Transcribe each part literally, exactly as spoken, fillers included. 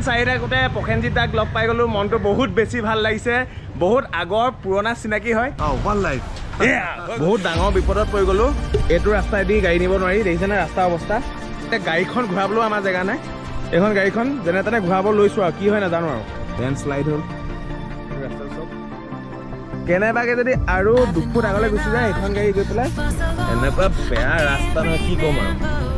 চাইৰে গোটে পখেনজিতাক লগ পাই গলো মনটো বহুত বেছি ভাল লাগিছে বহুত আগৰ পুৰণা চিনাকি হয় অ ওয়ান লাইফ বহুত ডাঙৰ বিপদত পৰি গলো এটো ৰাস্তাইদি গাড়ী নিব নোৱাৰি দেখিছে না ৰাস্তা অৱস্থা এটা গাড়ীখন ঘূৰাবলো আমাৰ জায়গা নাই এখন গাড়ীখন যেনে তেনে ঘূৰাব লৈছো আৰু কি হয় না জানো আৰু লেন্ড স্লাইড হল ৰাস্তা সব কেনেবাকে যদি আৰু দুফুট আগলৈ গুচি যায় এখন গাড়ী গৈ পেলাই এনেকুৱা বেয়া ৰাস্তা নহয় কি কম আৰু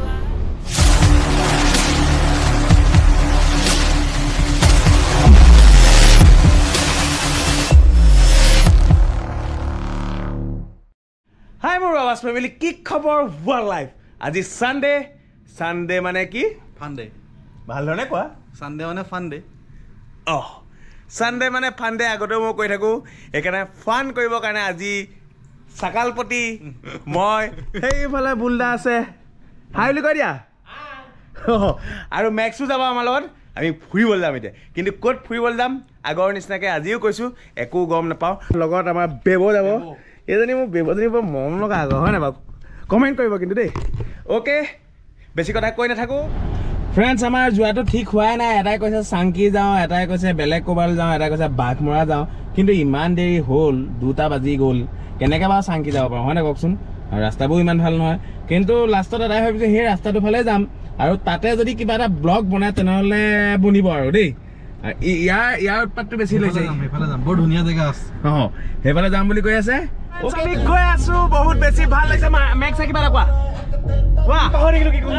Hi মোৰ আৱাজ ফ্যামিলি কি খবৰ ওয়ার্ল্ড লাইফ আজি সানডে সানডে মানে কি ফান ডে ভাল ধৰণে কোৱা সানডে মানে ফান ডে অ সানডে মানে ফান ডে আগতে মই কৈ থাকো একাৰণে ফান কৰিবৰ কাৰণে আজি সাকালপতি মই সেইফালে বুলদা আছে হাই বুলি কৈ দিয়া আৰু মেক্সু যাব আমাৰ লগত আমি ফুৰিবলৈ যাম এতিয়া কিন্তু ক'ত ফুৰিবলৈ যাম আগৰ নিচিনাকে আজিও কৈছো একো গম নাপাওঁ লগত আমাৰ বেবো যাব এজনী মোৰ বেবজনী বৰ মৰম লগা আগৰ হয় না বাৰু কমেণ্ট কৰিব কিন্তু দেই অ'কে বেছি কথা কৈ নাথাকো ফ্ৰেণ্ডছ আমাৰ যোৱাটো ঠিক হোৱাই নাই এটাই কৈছে চাংকি যাওঁ এটাই কৈছে বেলেগ ক'ৰবালৈ যাওঁ এটাই কৈছে বাঘমৰা যাওঁ কিন্তু ইমান দেৰি হ'ল দুটা বাজি গ'ল কেনেকৈ বাৰু চাংকি যাব পাৰোঁ হয় নাই কওকচোন আৰু ৰাস্তাবোৰ ইমান ভাল নহয় কিন্তু লাষ্টত এটাই ভাবিছে সেই ৰাস্তাটো ফালে যাম আৰু তাতে যদি কিবা এটা ব্লগ বনায় তেনেহ'লে বনিব আৰু দেই ইয়াৰ ইয়াৰ উৎপাতটো বেছি লৈছে সেইফালে যাম বৰ ধুনীয়া জেগা আছে অঁ সেইফালে যাম বুলি কৈ আছে আমি গৈ আছো বহুত বেছি ভাল লাগিছে মেক্সা কিবা এটা কোৱা কোৱা পাহৰি গলো কি কম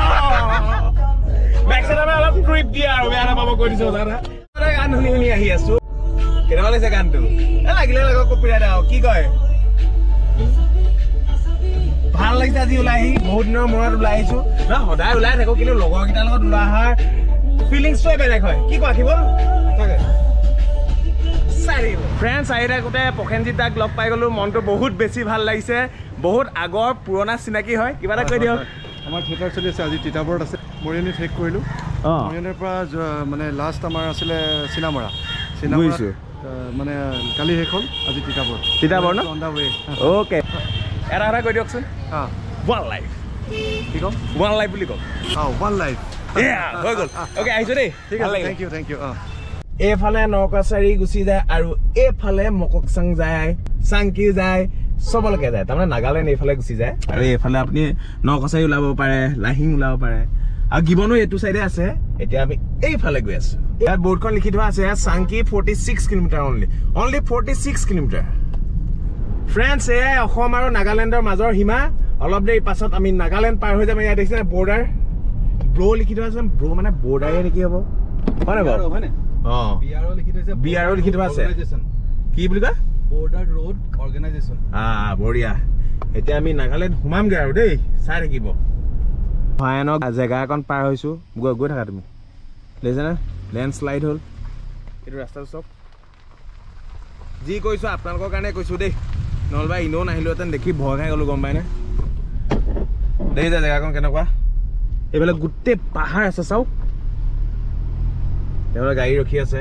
মেক্সা নামে অলপ ট্ৰিপ দিয়া আৰু বেয়া নাপাব কৈ দিছো দাদা গান শুনি শুনি আহি আছো কেনেকুৱা লাগিছে গানটো এ লাগিলে লাগক কপিৰাইট আৰু কি কয় ভাল লাগিছে আজি ওলাই আহি বহুত দিনৰ মূৰত ওলাই আহিছো ন সদায় ওলাই থাকো কিন্তু লগৰকেইটাৰ লগত ওলাই অহাৰ ফিলিংছটোৱে বেলেগ হয় কি কোৱা কিবল তাকে ফ্ৰেণ্ডছ আহিলে গোটে পখেনজিতাক লগ পাই গলো মনটো বহুত বেছি ভাল লাগিছে বহুত আগৰ পুৰণা চিনাকি হয় কিবা এটা কৈ দিয়ক আমাৰ থিয়েটাৰ চলি আছে আজি তিতাবৰত আছে মৰিয়নি ঠেক কৰিলোঁ মৰিয়নিৰ পৰা মানে লাষ্ট আমাৰ আছিলে চিনামৰা চিনামৰা মানে কালি শেষ হ'ল আজি তিতাবৰ তিতাবৰ ন অন দা ৱে অ'কে এটা কথা কৈ দিয়কচোন অঁ ওৱান লাইফ কি ক'ম ওৱান লাইফ বুলি কওক অঁ ওৱান লাইফ হৈ গ'ল অ'কে আহিছোঁ দেই ঠিক আছে থেংক ইউ থেংক ইউ অঁ এইফালে নকাচাৰী গুচি যায় আৰু এইফালে মককচং যায় চাংকি যায় চবলৈকে যায় তাৰমানে নাগালেণ্ড এইফালে গুচি যায় আৰু এইফালে আপুনি নকাচাৰী ওলাব পাৰে লাহিং ওলাব পাৰে আৰু গিবনো এইটো চাইডে আছে এতিয়া আমি এইফালে গৈ আছো ইয়াত বৰ্ডখন লিখি থোৱা আছে Changki forty six kilometre only only forty six kilometre friends এয়াই অসম আৰু নাগালেণ্ডৰ মাজৰ সীমা অলপ দেৰি পাছত আমি নাগালেণ্ড পাৰ হৈ যাম ইয়াত দেখিছে বৰ্ডাৰ ব্ৰ লিখি থোৱা আছে ব্ৰ মানে বৰ্ডাৰে নেকি হ'ব হয় নে বাৰু হয়নে অঁ বিআৰও লিখি থৈছে বিআৰও লিখি থোৱা আছে কি বুলি কয় বৰ্ডাৰ ৰোড অৰ্গেনাইজেশ্যন আহ বঢ়িয়া এতিয়া আমি নাগালেণ্ড সোমামগৈ আৰু দেই চাই থাকিব ভয়ানক জেগা এখন পাৰ হৈছো গৈ গৈ থাকা তুমি দেখিছে না লেণ্ড শ্লাইড হ'ল এইটো ৰাস্তাটো চাওক যি কৈছো আপোনালোকৰ কাৰণে কৈছো দেই নহ'লে ইনেও নাহিলোহেঁতেন দেখি ভয় খাই গ'লো গম পায়নে দেখিছে জেগাখন কেনেকুৱা এইফালে গোটেই পাহাৰ আছে চাওক এইফালে গাড়ী ৰখি আছে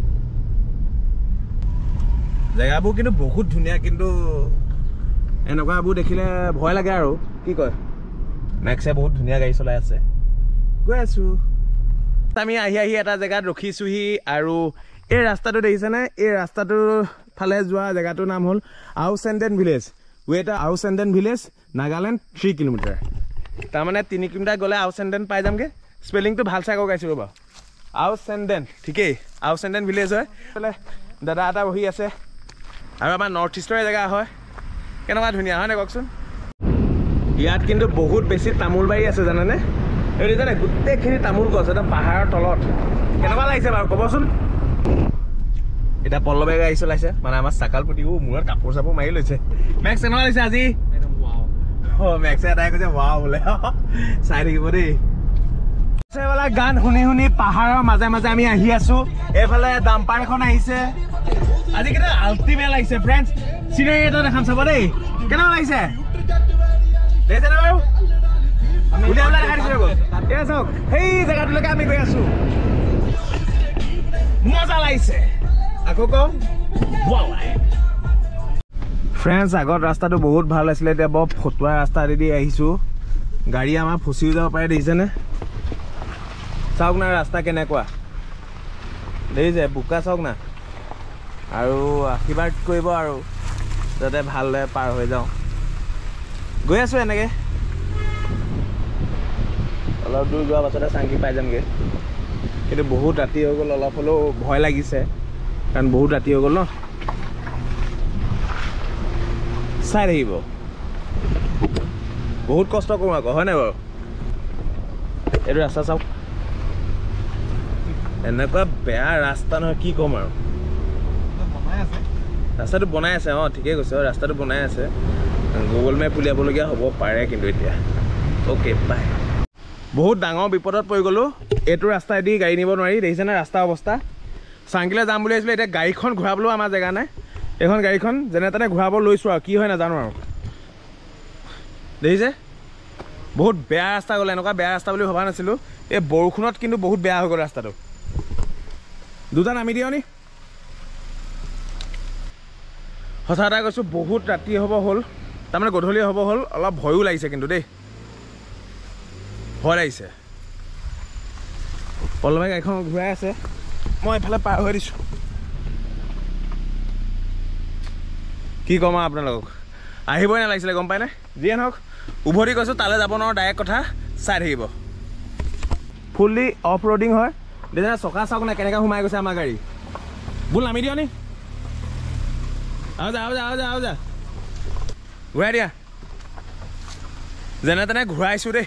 জেগাবোৰ কিন্তু বহুত ধুনীয়া কিন্তু এনেকুৱাবোৰ দেখিলে ভয় লাগে আৰু কি কয় মেক্সে বহুত ধুনীয়া গাড়ী চলাই আছে গৈ আছো আমি আহি আহি এটা জেগাত ৰখিছোহি আৰু এই ৰাস্তাটো দেখিছেনে এই ৰাস্তাটোৰ ফালে যোৱা জেগাটোৰ নাম হ'ল Aochenden village wait Aochenden village Nagaland three kilometre তাৰমানে তিনি কিলোমিটাৰ গ'লে আউচেণ্ডেন পাই যামগৈ স্পেলিংটো ভাল চাই কগাইছোঁ ৰ'বা আউচেণ্ডেন ঠিকেই আউচেণ্ডেন ভিলেজ হয় দাদা এটা বহি আছে আৰু আমাৰ নৰ্থ ইষ্টৰে জেগা হয় কেনেকুৱা ধুনীয়া হয় নে কওকচোন ইয়াত কিন্তু বহুত বেছি তামোল বাৰী আছে জানেনে এইটো জানে গোটেইখিনি তামোল গছ একদম পাহাৰৰ তলত কেনেকুৱা লাগিছে বাৰু ক'বচোন এতিয়া পল্লৱে গাড়ী চলাইছে মানে আমাৰ চাকালপতিও মূৰত কাপোৰ চাপোৰ মাৰি লৈছে মেক্স কেনেকুৱা লাগিছে আজি অঁ মেক্সে এটাই কৈছে ৱাও বোলে চাই থাকিব দেই গান শুনি শুনি পাহাৰৰ মাজে মাজে আমি আহি আছো এইফালে ডাম্পাৰ এখন আহিছে আজি কেনে আল্টিমেট লাগিছে ফ্ৰেণ্ডছ চিনাৰী এটা দেখাম চাব দেই কেনেকুৱা লাগিছে দেখিছে নে বাৰু উলিয়াই উলিয়াই দেখা দিছো এয়া চাওক সেই জেগাটোলৈকে আমি গৈ আছো মজা লাগিছে আকৌ কম ফ্ৰেণ্ডছ আগত ৰাস্তাটো বহুত ভাল আছিলে এতিয়া বৰ ফটুৱা ৰাস্তা দি আহিছো গাড়ী আমাৰ ফচিও যাব পাৰে দেখিছেনে চাওক না ৰাস্তা কেনেকুৱা দেখিছে বোকা চাওক না আৰু আশীৰ্বাদ কৰিব আৰু যাতে ভালদৰে পাৰ হৈ যাওঁ গৈ আছোঁ এনেকৈ অলপ দূৰ যোৱাৰ পাছতে চাংকি পাই যামগৈ কিন্তু বহুত ৰাতি হৈ গ'ল অলপ হ'লেও ভয় লাগিছে কাৰণ বহুত ৰাতি হৈ গ'ল ন চাই থাকিব বহুত কষ্ট কৰোঁ আকৌ হয় নাই বাৰু এইটো ৰাস্তা চাওক এনেকুৱা বেয়া ৰাস্তা নহয় কি ক'ম আৰু ৰাস্তাটো বনাই আছে অঁ ঠিকেই কৈছে ৰাস্তাটো বনাই আছে গুগল মেপ উলিয়াবলগীয়া হ'ব পাৰে কিন্তু এতিয়া অ'কে বাই বহুত ডাঙৰ বিপদত পৰি গ'লোঁ এইটো ৰাস্তাইদি গাড়ী নিব নোৱাৰি দেখিছেনে ৰাস্তাৰ অৱস্থা চাংকিলৈ যাম বুলি ভাবিছিলোঁ এতিয়া গাড়ীখন ঘূৰাবলৈও আমাৰ জেগা নাই এইখন গাড়ীখন যেনে তেনে ঘূৰাব লৈছোঁ আৰু কি হয় নাজানো আৰু দেখিছে বহুত বেয়া ৰাস্তা গ'ল এনেকুৱা বেয়া ৰাস্তা বুলি ভবা নাছিলোঁ এই বৰষুণত কিন্তু বহুত বেয়া হৈ গ'ল ৰাস্তাটো দুটা নামি দিয় নি সঁচা এটা কৈছোঁ বহুত ৰাতি হ'ব হ'ল তাৰমানে গধূলি হ'ব হ'ল অলপ ভয়ো লাগিছে কিন্তু দেই ভয় লাগিছে পল্লৱে গাড়ীখন ঘূৰাই আছে মই এইফালে পাৰ হৈ দিছোঁ কি ক'ম আৰু আপোনালোকক আহিবই নালাগিছিলে গম পায়নে যিয়ে নহওক উভতি কৈছোঁ তালৈ যাব নোৱাৰোঁ ডাইৰেক্ট কথা চাই থাকিব ফুল্লি অফ ৰোডিং হয় দেখিছে চকা চাওক নাই কেনেকৈ সোমাই গৈছে আমাৰ গাড়ী বোল নামি দিয় নি আও যা আও যা আও যা আও যা ঘূৰাই দিয়া যেনে তেনে ঘূৰাইছোঁ দেই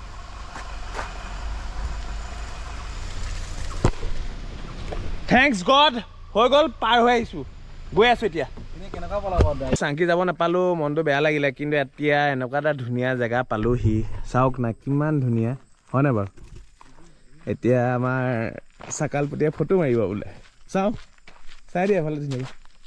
থেংকছ গড হৈ গ'ল পাৰ হৈ আহিছোঁ গৈ আছোঁ এতিয়া চাংকি যাব নাপালোঁ মনটো বেয়া লাগিলে কিন্তু এতিয়া এনেকুৱা এটা ধুনীয়া জেগা পালোঁহি চাওক না কিমান ধুনীয়া হয়নে বাৰু এতিয়া আমাৰ চাকালপতীয়া ফটো মাৰিব বোলে চাওক চাই দিয়া এফালে ধুনীয়াকৈ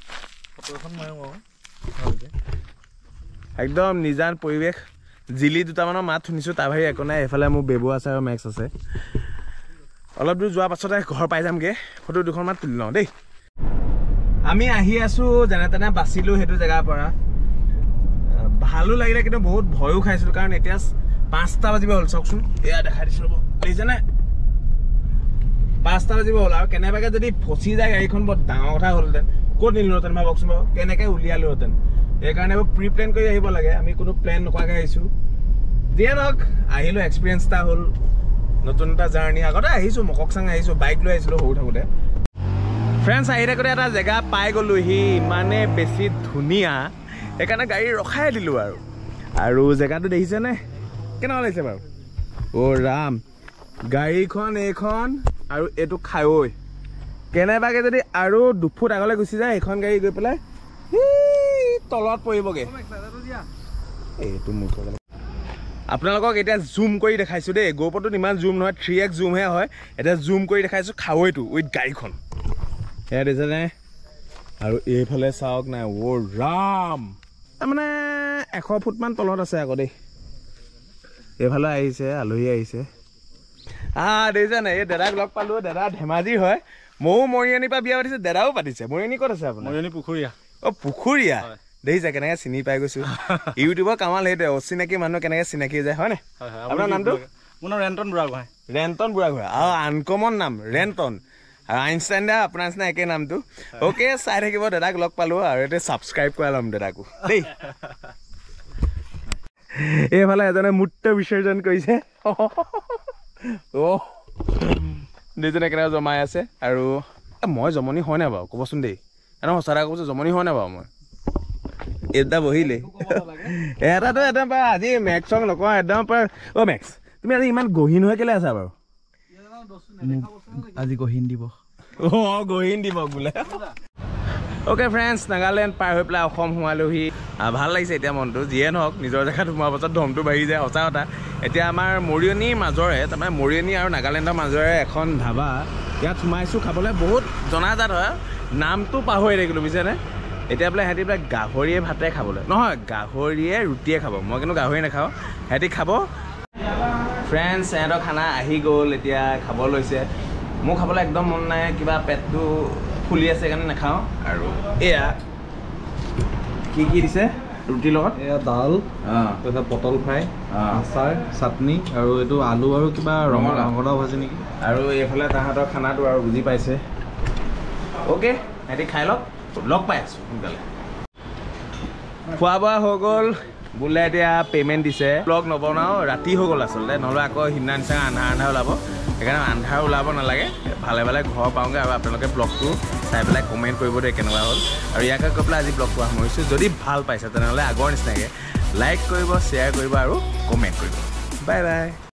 একদম নিজান পৰিৱেশ জিলি দুটামানৰ মাত শুনিছোঁ তাৰ বাহিৰে একো নাই এইফালে মোৰ বেবু আছে আৰু মেক্স আছে অলপ দূৰ যোৱাৰ পাছতে ঘৰ পাই যামগৈ ফটো দুখনমান তুলি লওঁ দেই আমি আহি আছোঁ যেনে তেনে বাচিলোঁ সেইটো জেগাৰ পৰা ভালো লাগিলে কিন্তু বহুত ভয়ো খাইছিলোঁ কাৰণ এতিয়া পাঁচটা বাজিব হ'ল চাওকচোন এয়া দেখাই দিছোঁ ৰ'ব দেখিছেনে পাঁচটা বাজিব হ'ল আৰু কেনেবাকৈ যদি ফচি যায় গাড়ীখন বৰ ডাঙৰ কথা হ'লহেঁতেন ক'ত নিলোহেঁতেন ভাবকচোন বাৰু কেনেকৈ উলিয়ালোহেঁতেন সেইকাৰণে এইবোৰ প্ৰি প্লেন কৰি আহিব লাগে আমি কোনো প্লেন নকৰাকৈ আহিছোঁ যিয়ে নহওক আহিলোঁ এক্সপিৰিয়েঞ্চ এটা হ'ল নতুন এটা জাৰ্ণি আগতে আহিছোঁ মককচুং আহিছোঁ বাইক লৈ আহিছিলোঁ সৰু থাকোঁতে ফ্ৰেণ্ডছ আহি থাকোঁতে এটা জেগা পাই গ'লোহি ইমানে বেছি ধুনীয়া সেইকাৰণে গাড়ী ৰখাই দিলোঁ আৰু আৰু জেগাটো দেখিছেনে কেনেকুৱা লাগিছে বাৰু অ' ৰাম গাড়ীখন এইখন আৰু এইটো খায়ৈ কেনেবাকৈ যদি আৰু দুফুট আগলৈ গুচি যায় এইখন গাড়ী গৈ পেলাই তলত পৰিবগৈ এইটো মোৰ আপোনালোকক এতিয়া জুম কৰি দেখাইছোঁ দেই গ'প্ৰ'টোত ইমান জুম নহয় থ্ৰী এক্স জুমহে হয় এতিয়া জুম কৰি দেখাইছোঁ খাৱৈটো উইথ গাড়ীখন সেয়া দেখিছেনে আৰু এইফালে চাওক নাই অ' ৰাম তাৰমানে এশ ফুটমান তলত আছে আকৌ দেই এইফালে আহিছে আলহী আহিছে আহ দেখিছেনে এই দাদাক লগ পালোঁ দাদা ধেমাজিৰ হয় ময়ো মৰিয়নিৰ পৰা বিয়া পাতিছোঁ দাদাও পাতিছে মৰিয়নি ক'ত আছে আপোনাৰ মৰিয়নি পুখুৰীয়া অ' পুখুৰীয়া দেখিছে কেনেকৈ চিনি পাই গৈছোঁ ইউটিউবৰ কামাল সেইটোৱে অচিনাকি মানুহ কেনেকৈ চিনাকি যায় হয়নে আপোনাৰ নামটো মোৰ নাম ৰেণ্টন বুঢ়াগোহাঁই ৰেণ্টন বুঢ়াগোহাঁই আৰু আনকমন নাম ৰেণ্টন আৰু আইনষ্টাইন দা আপোনাৰ নিচিনা একেই নামটো অ'কে চাই থাকিব দাদাক লগ পালোঁ আৰু এতিয়া ছাবস্ক্ৰাইব কৰাই ল'ম দাদাকো দেই এইফালে এজনে মূত্ৰ বিসৰ্জন কৰিছে অ' দুইজনে কেনেকৈ জমাই আছে আৰু মই জমনি হয় নাই বাৰু ক'বচোন দেই এনে সঁচা কথা কৈছোঁ জমনি হয় নাই বাৰু মই এটা বহিলে এটাতো একদম পৰা আজি মেক্সক নকওঁ একদম পৰা অ' মেক্স তুমি আজি ইমান গহীন হৈ কেলৈ আছা বাৰু আজি গহীন দিব অঁ গহীন দিব বোলে অ'কে ফ্ৰেণ্ডছ নাগালেণ্ড পাৰ হৈ পেলাই অসম সোমালোহি ভাল লাগিছে এতিয়া মনটো যিয়ে নহওক নিজৰ জেগাত সোমোৱাৰ পাছত ধমটো বাঢ়ি যায় সঁচা কথা এতিয়া আমাৰ মৰিয়নিৰ মাজৰে তাৰমানে মৰিয়নি আৰু নাগালেণ্ডৰ মাজৰে এখন ধাবা ইয়াত সোমাইছোঁ খাবলৈ বহুত জনাজাত হয় নামটো পাহৰি থাকিলোঁ বুজিছেনে এতিয়া বোলে সিহঁতি বোলে গাহৰিয়ে ভাতে খাবলৈ নহয় গাহৰিয়ে ৰুটিয়ে খাব মই কিন্তু গাহৰি নাখাওঁ সিহঁতি খাব ফ্ৰেণ্ডছ সিহঁতৰ খানা আহি গ'ল এতিয়া খাব লৈছে মোৰ খাবলৈ একদম মন নাই কিবা পেটটো ফুলি আছে সেইকাৰণে নাখাওঁ আৰু এয়া কি কি দিছে ৰুটিৰ লগত এয়া দাল তাৰপিছত পটল ফ্ৰাই আচাৰ চাটনি আৰু এইটো আলু আৰু কিবা ৰঙালাও ৰঙালাও ভাজি নেকি আৰু এইফালে তাহাঁতৰ খানাটো আৰু বুজি পাইছে অ'কে সিহঁতি খাই লওক লগ পাই আছোঁ সোনকালে খোৱা বোৱা হৈ গ'ল বোলে এতিয়া পে'মেণ্ট দিছে ব্লগ নবনাওঁ ৰাতি হৈ গ'ল আচলতে নহ'লে আকৌ সিদিনা নিচিনা আন্ধাৰ আন্ধাৰ ওলাব সেইকাৰণে আন্ধাৰ ওলাব নালাগে ভালে ভালে ঘৰ পাওঁগৈ আৰু আপোনালোকে ব্লগটো চাই পেলাই কমেণ্ট কৰিব দিয়ে কেনেকুৱা হ'ল আৰু ইয়াকে কৈ পেলাই আজি ব্লগটো সামৰিছোঁ যদি ভাল পাইছে তেনেহ'লে আগৰ নিচিনাকৈ লাইক কৰিব শ্বেয়াৰ কৰিব আৰু কমেণ্ট কৰিব বাই বাই